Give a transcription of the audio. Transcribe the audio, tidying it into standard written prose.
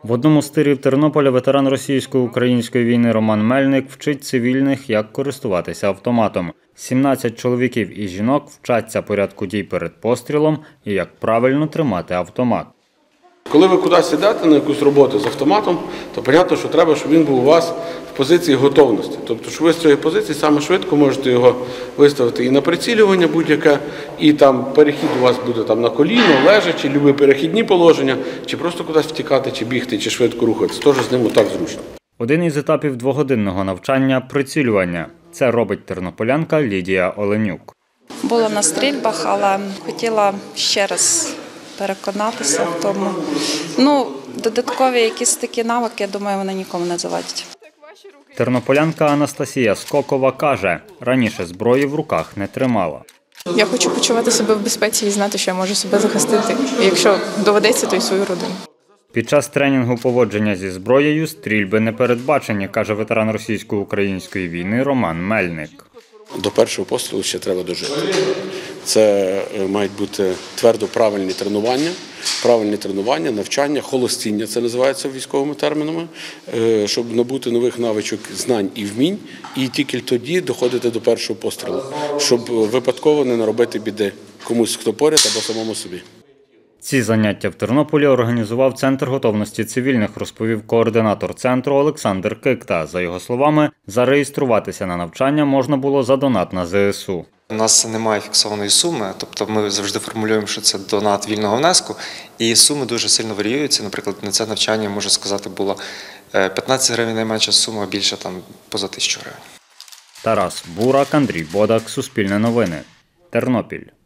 В одному з тирів Тернополя ветеран російсько-української війни Роман Мельник вчить цивільних, як користуватися автоматом. 17 чоловіків і жінок вчаться порядку дій перед пострілом і як правильно тримати автомат. Коли ви кудись йдете на якусь роботу з автоматом, то зрозуміло, що треба, щоб він був у вас в позиції готовності. Тобто, що ви з цієї позиції саме швидко можете його виставити і на прицілювання будь-яке, і там перехід у вас буде там на коліно, лежачи, любі перехідні положення, чи просто кудись втікати, чи бігти, чи швидко рухатися. Теж з ним отак зручно. Один із етапів двогодинного навчання – прицілювання. Це робить тернополянка Лідія Оленюк. Була на стрільбах, але хотіла ще раз переконатися в тому. Додаткові якісь такі навики, я думаю, вони нікому не завадять. Тернополянка Анастасія Скокова каже, раніше зброї в руках не тримала. Я хочу почувати себе в безпеці і знати, що я можу себе захистити. І якщо доведеться, то й свою родину. Під час тренінгу поводження зі зброєю стрільби не передбачені, каже ветеран російсько-української війни Роман Мельник. До першого пострілу ще треба дожити. Це мають бути твердо правильні тренування, навчання, холостіння, це називається військовими термінами, щоб набути нових навичок, знань і вмінь, і тільки тоді доходити до першого пострілу, щоб випадково не наробити біди комусь, хто поряд, або самому собі. Ці заняття в Тернополі організував Центр готовності цивільних, розповів координатор центру Олександр Кикта. За його словами, зареєструватися на навчання можна було за донат на ЗСУ. У нас немає фіксованої суми, тобто ми завжди формулюємо, що це донат вільного внеску, і суми дуже сильно варіюються. Наприклад, на це навчання, можу сказати, було 15 гривень найменша сума, більше там поза 1000 гривень. Тарас Бурак, Андрій Бодак, Суспільне новини, Тернопіль.